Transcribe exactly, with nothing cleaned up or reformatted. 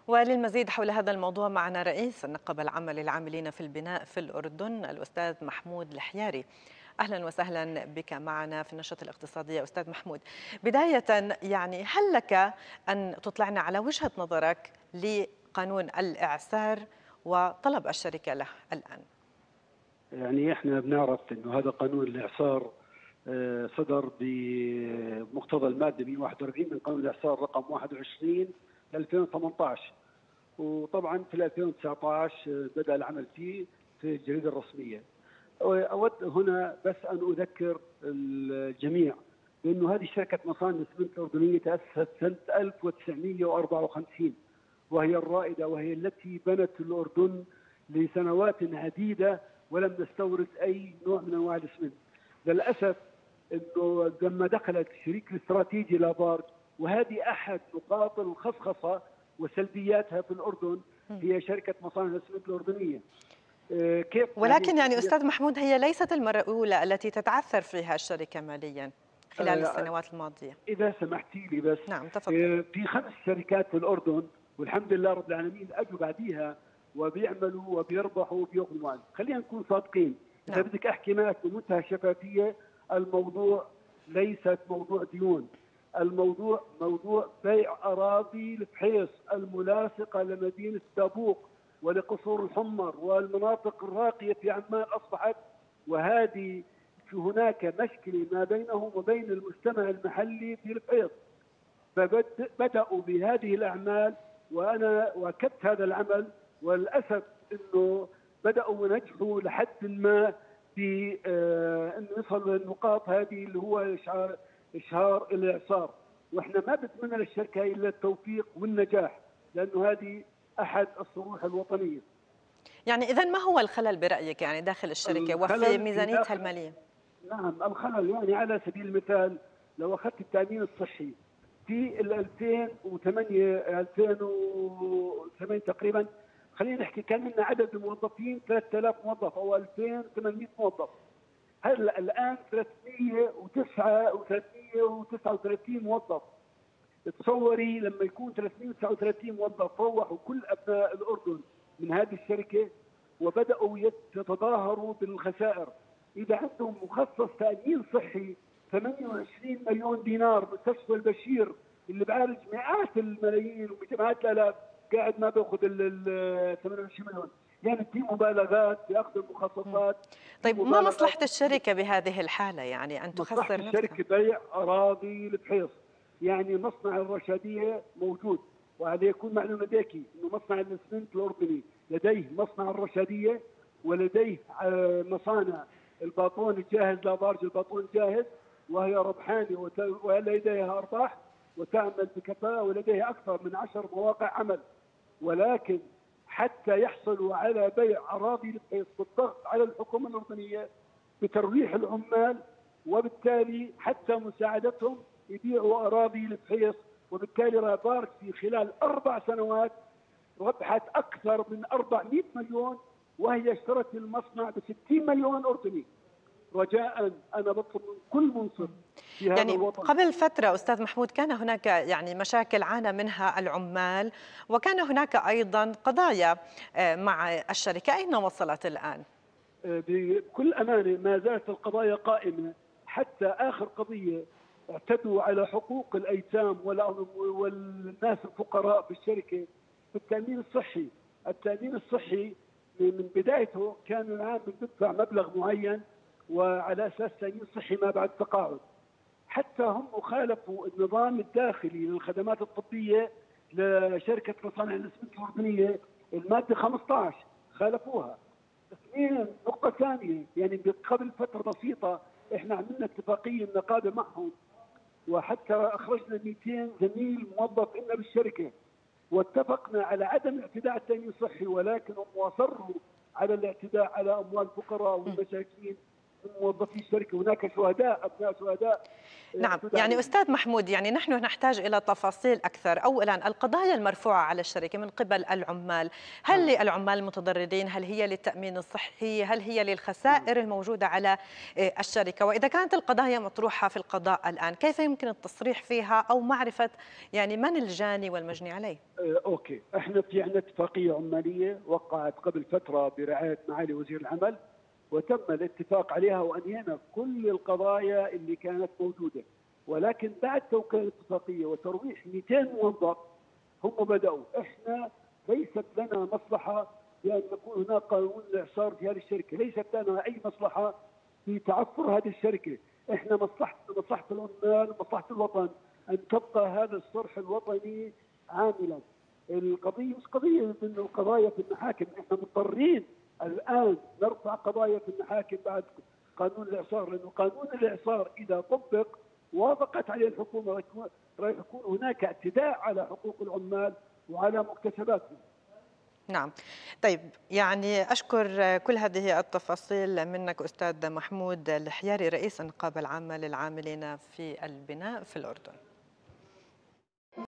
وللمزيد حول هذا الموضوع معنا رئيس النقابة العامة للعاملين في البناء في الأردن الأستاذ محمود الحياري. أهلا وسهلا بك معنا في النشرة الاقتصادية أستاذ محمود. بداية يعني هل لك أن تطلعنا على وجهة نظرك لقانون الإعسار وطلب الشركة له الآن؟ يعني احنا بنعرف انه هذا قانون الاعصار آه، صدر بمقتضى الماده مئة وواحد وأربعين من قانون الاعصار رقم واحد وعشرين ألفين وثمانية عشر، وطبعا في ألفين وتسعة عشر بدا العمل فيه في الجريده الرسميه. اود هنا بس ان اذكر الجميع بانه هذه شركه مصانع الاسمنت الاردنيه تاسست سنه ألف وتسعمئة وأربعة وخمسين، وهي الرائده وهي التي بنت الاردن لسنوات عديده ولم نستورد اي نوع من انواع الاسمنت. للاسف انه لما دخلت شريك الاستراتيجي لابارج، وهذه احد نقاط الخصخصه وسلبياتها في الاردن، هي شركه مصانع الاسمنت الاردنيه. كيف ولكن يعني استاذ محمود هي ليست المره الاولى التي تتعثر فيها الشركه ماليا خلال السنوات الماضيه. اذا سمحتي لي بس. نعم تفضل. في خمس شركات في الاردن والحمد لله رب العالمين اجوا بعديها وبيعملوا وبيربحوا وبيغنوا. خلينا نكون صادقين. نعم. اذا بدك احكي معك بمنتهى الشفافيه، الموضوع ليست موضوع ديون، الموضوع موضوع بيع اراضي البحيص الملاصقه لمدينه تبوك ولقصور الحمر والمناطق الراقيه في عمان اصبحت، وهذه في هناك مشكله ما بينهم وبين المجتمع المحلي في البحيص. فبداوا بهذه الاعمال وانا واكدت هذا العمل، وللاسف انه بداوا ونجحوا لحد ما في آه انه يصلوا للنقاط هذه اللي هو اشهار اشهار الاعصار. واحنا ما بنتمنى للشركه الا التوفيق والنجاح، لانه هذه احد الصروح الوطنيه. يعني اذا ما هو الخلل برايك يعني داخل الشركه وفي ميزانيتها الماليه؟ نعم الخلل يعني على سبيل المثال لو اخذت التامين الصحي في ال ألفين وثمانية ألفين وثمانية تقريبا، خلينا نحكي كان لنا عدد الموظفين ثلاثة آلاف موظف او ألفين وثمانمئة موظف. هلا الان ثلاثمئة وتسعة وثلاثين موظف. تصوري لما يكون ثلاثمئة وتسعة وثلاثين موظف روحوا كل ابناء الاردن من هذه الشركه وبداوا يتظاهروا بالخسائر. اذا عندهم مخصص تامين صحي ثمانية وعشرين مليون دينار، مستشفى البشير اللي بعالج مئات الملايين ومئات الالاف قاعد ما بياخذ ال ثمانية وعشرين مليون، يعني في مبالغات في اخذ المخصصات. طيب ما مصلحه الشركه بهذه الحاله يعني ان تخسر نفسها؟ مصلحه الشركه بيع اراضي البحيص. يعني مصنع الرشاديه موجود، وهذا يكون معلومه لديكي انه مصنع الاسمنت الاردني لديه مصنع الرشاديه ولديه مصانع الباطون الجاهز لابارج الباطون الجاهز، وهي ربحانه ولديها ارباح وتعمل بكفاءه ولديها اكثر من عشر مواقع عمل. ولكن حتى يحصلوا على بيع اراضي البحيص بالضغط على الحكومه الاردنيه بترويح العمال، وبالتالي حتى مساعدتهم يبيعوا اراضي البحيص، وبالتالي رابارك في خلال اربع سنوات ربحت اكثر من أربعمئة مليون، وهي اشترت المصنع ب ستين مليون اردني. رجاء انا بطلب من كل منصف في هذا يعني الوطن. قبل فتره استاذ محمود كان هناك يعني مشاكل عانى منها العمال، وكان هناك ايضا قضايا مع الشركه، اين وصلت الان؟ بكل امانه ما زالت القضايا قائمه، حتى اخر قضيه اعتدوا على حقوق الايتام والناس الفقراء في الشركه في التامين الصحي. التامين الصحي من بدايته كان العام بيدفع مبلغ معين وعلى اساس تامين صحي ما بعد تقاعد. حتى هم خالفوا النظام الداخلي للخدمات الطبيه لشركه مصانع الاسمنت الاردنيه، الماده خمسة عشر خالفوها. اثنين نقطه ثانيه، يعني قبل فتره بسيطه احنا عملنا اتفاقيه النقابه معهم، وحتى اخرجنا مئتين زميل موظف لنا بالشركه، واتفقنا على عدم الاعتداء على التامين الصحي، ولكن هم اصروا على الاعتداء على اموال الفقراء والمساكين من موظفي الشركه، هناك شهداء، ابناء شهداء. نعم، يعني أستاذ محمود، يعني نحن نحتاج إلى تفاصيل أكثر. أولا، القضايا المرفوعة على الشركة من قبل العمال، هل نعم. للعمال المتضررين؟ هل هي للتأمين الصحي؟ هل هي نعم. للخسائر الموجودة على الشركة؟ وإذا كانت القضايا مطروحة في القضاء الآن، كيف يمكن التصريح فيها أو معرفة يعني من الجاني والمجني عليه؟ آه، اوكي، احنا في عندنا اتفاقيه عماليه وقعت قبل فتره برعايه معالي وزير العمل، وتم الاتفاق عليها وانهينا كل القضايا اللي كانت موجوده، ولكن بعد توقيع الاتفاقيه وترويح مئتين موظف هم بداوا. احنا ليست لنا مصلحه بان يكون هناك قانون الاعصار في هذه الشركه، ليست لنا اي مصلحه في تعثر هذه الشركه. احنا مصلحه مصلحه العمال ومصلحه الوطن ان تبقى هذا الصرح الوطني عاملا. القضيه مش قضيه من القضايا في المحاكم، احنا مضطرين الان نرفع قضايا في المحاكم بعد قانون الاعصار، لانه قانون الاعصار اذا طبق وافقت عليه الحكومه راح يكون هناك اعتداء على حقوق العمال وعلى مكتسباتهم. نعم. طيب، يعني أشكر كل هذه التفاصيل منك أستاذ محمود الحياري، رئيس النقابة العامة للعاملين في البناء في الأردن.